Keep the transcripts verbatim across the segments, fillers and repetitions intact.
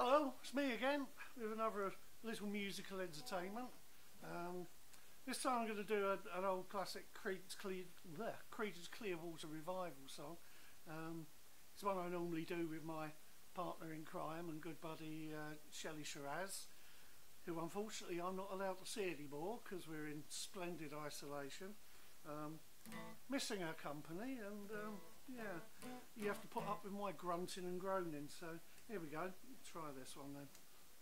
Hello, it's me again with another little musical entertainment. Um, this time I'm going to do a, an old classic Creedence, Clear, bleh, Creedence Clearwater Revival song. Um, it's one I normally do with my partner in crime and good buddy uh, Shelley Shiraz, who unfortunately I'm not allowed to see anymore because we're in Splendid Isolation. Um, missing her company, and um, yeah, you have to put up with my grunting and groaning, so here we go. Try this one then.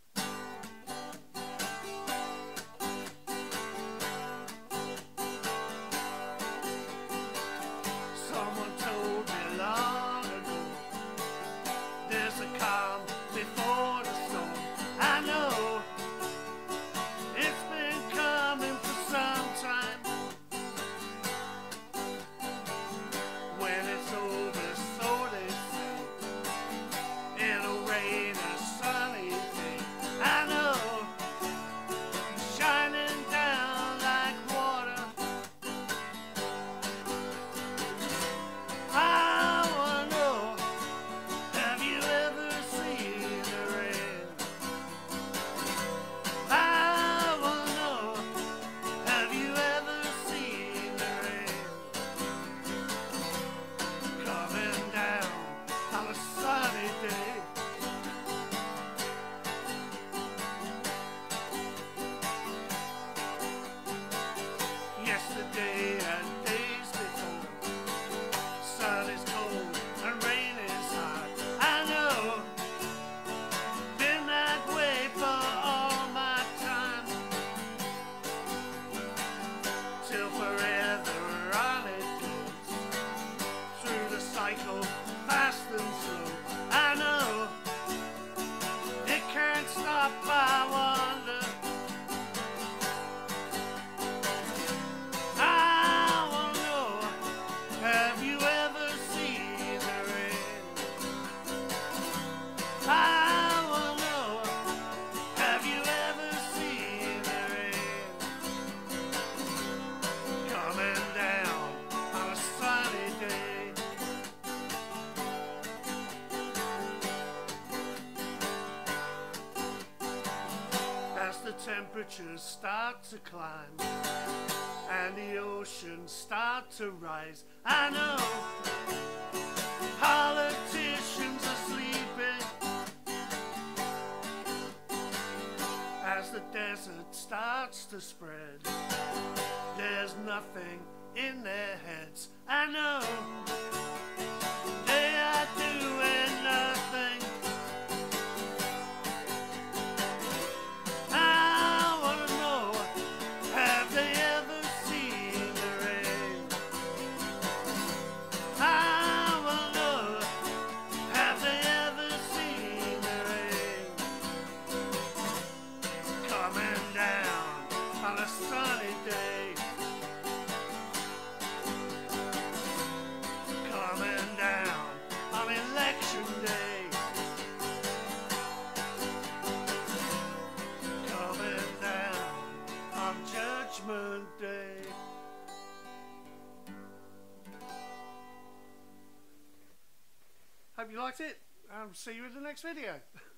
Someone told me long ago, there's a calm before the storm. I know it's been coming for some time. When it's over, so they say, it'll rain a sunny day. I know, shining down like water. I wanna know, have you ever seen the rain? I wanna know, have you ever seen the rain? Coming down on a sunny day. Yesterday and days before, sun is cold and rain is hot. I know, been that way for all my time, till forever on it goes, through the cycle, fast and slow. I know, it can't stop, I wonder. I wanna know, have you ever seen the rain? I wanna know, have you ever seen the rain? Coming down on a sunny day. As the temperatures start to climb and the oceans start to rise, I know politicians are sleeping. As the desert starts to spread, there's nothing in their heads. I know they are doing nothing. I wanna know, have they ever seen the rain? I wanna know, have they ever seen the rain? Coming down on a sunny day. Coming down on election day. Coming down on Judgment Day. Hope you liked it, and see you in the next video.